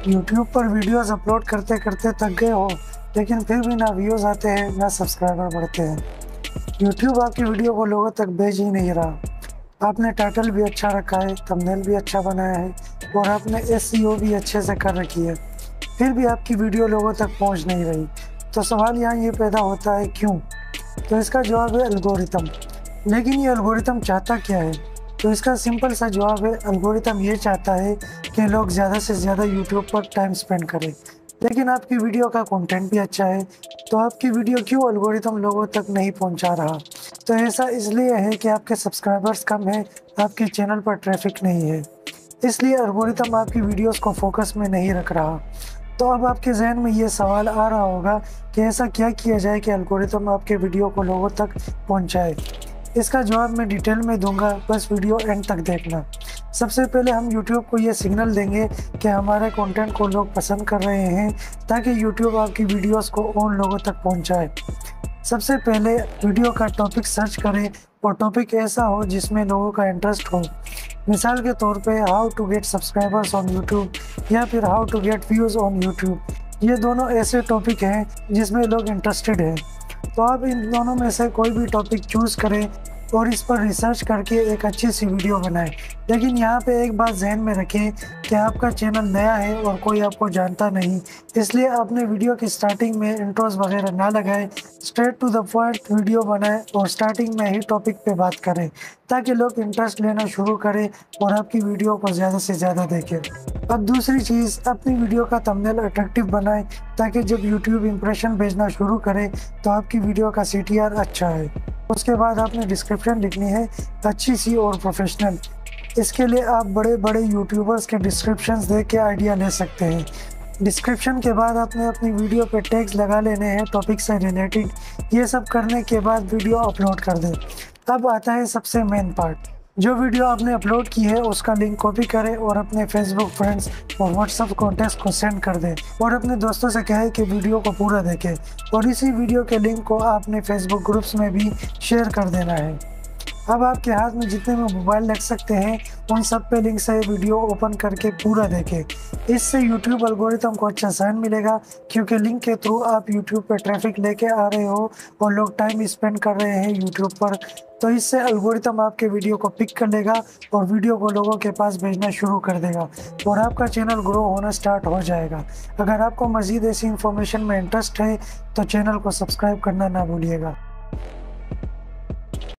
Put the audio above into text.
YouTube पर videos upload करते करते थक गए हो, लेकिन फिर भी ना व्यूज़ आते हैं ना सब्सक्राइबर बढ़ते हैं। यूट्यूब आपकी वीडियो को लोगों तक भेज ही नहीं रहा। आपने टाइटल भी अच्छा रखा है, थंबनेल भी अच्छा बनाया है और आपने एसईओ भी अच्छे से कर रखी है, फिर भी आपकी वीडियो लोगों तक पहुंच नहीं रही। तो सवाल यहाँ ये पैदा होता है, क्यों? तो इसका जवाब है एल्गोरिथम। लेकिन ये एल्गोरिथम चाहता क्या है? तो इसका सिंपल सा जवाब है, एल्गोरिथम ये चाहता है कि लोग ज़्यादा से ज़्यादा यूट्यूब पर टाइम स्पेंड करें। लेकिन आपकी वीडियो का कंटेंट भी अच्छा है, तो आपकी वीडियो क्यों एल्गोरिथम लोगों तक नहीं पहुंचा रहा? तो ऐसा इसलिए है कि आपके सब्सक्राइबर्स कम है, आपके चैनल पर ट्रैफिक नहीं है, इसलिए एल्गोरिथम आपकी वीडियोस को फोकस में नहीं रख रहा। तो अब आपके जहन में ये सवाल आ रहा होगा कि ऐसा क्या किया जाए कि एल्गोरिथम आपके वीडियो को लोगों तक पहुंचाए। इसका जवाब मैं डिटेल में दूंगा, बस वीडियो एंड तक देखना। सबसे पहले हम YouTube को ये सिग्नल देंगे कि हमारे कंटेंट को लोग पसंद कर रहे हैं, ताकि YouTube आपकी वीडियोस को और लोगों तक पहुंचाए। सबसे पहले वीडियो का टॉपिक सर्च करें और टॉपिक ऐसा हो जिसमें लोगों का इंटरेस्ट हो। मिसाल के तौर पे how to get subscribers on YouTube या फिर how to get views on YouTube. ये दोनों ऐसे टॉपिक हैं जिसमें लोग इंटरेस्टेड हैं। तो आप इन दोनों में से कोई भी टॉपिक चूज़ करें और इस पर रिसर्च करके एक अच्छी सी वीडियो बनाएं। लेकिन यहाँ पे एक बात जहन में रखें कि आपका चैनल नया है और कोई आपको जानता नहीं, इसलिए अपने वीडियो की स्टार्टिंग में इंट्रोस वगैरह ना लगाएं। Straight to the point video बनाएं और स्टार्टिंग में ही टॉपिक पे बात करें, ताकि लोग इंटरेस्ट लेना शुरू करें और आपकी वीडियो को ज़्यादा से ज़्यादा देखें। अब दूसरी चीज़, अपनी वीडियो का थंबनेल अट्रैक्टिव बनाएं, ताकि जब यूट्यूब इंप्रेशन भेजना शुरू करे तो आपकी वीडियो का CTR अच्छा है। उसके बाद आपने डिस्क्रिप्शन लिखनी है अच्छी सी और प्रोफेशनल। इसके लिए आप बड़े बड़े यूट्यूबर्स के डिस्क्रिप्शंस देख के आइडिया ले सकते हैं। डिस्क्रिप्शन के बाद आपने अपनी वीडियो पे टैग्स लगा लेने हैं टॉपिक से रिलेटेड। ये सब करने के बाद वीडियो अपलोड कर दें। अब आता है सबसे मेन पार्ट, जो वीडियो आपने अपलोड की है उसका लिंक कॉपी करें और अपने फेसबुक फ्रेंड्स और व्हाट्सएप कॉन्टैक्ट्स को सेंड कर दें और अपने दोस्तों से कहें कि वीडियो को पूरा देखें, और इसी वीडियो के लिंक को आपने फेसबुक ग्रुप्स में भी शेयर कर देना है। अब आपके हाथ में जितने भी मोबाइल लग सकते हैं उन सब पे लिंक से वीडियो ओपन करके पूरा देखें। इससे यूट्यूब एल्गोरिथम को अच्छा साइन मिलेगा, क्योंकि लिंक के थ्रू आप यूट्यूब पे ट्रैफिक लेके आ रहे हो और लोग टाइम स्पेंड कर रहे हैं यूट्यूब पर। तो इससे एल्गोरिथम आपके वीडियो को पिक कर लेगा और वीडियो को लोगों के पास भेजना शुरू कर देगा और आपका चैनल ग्रो होना स्टार्ट हो जाएगा। अगर आपको मज़ीद ऐसी इन्फॉर्मेशन में इंटरेस्ट है तो चैनल को सब्सक्राइब करना ना भूलिएगा।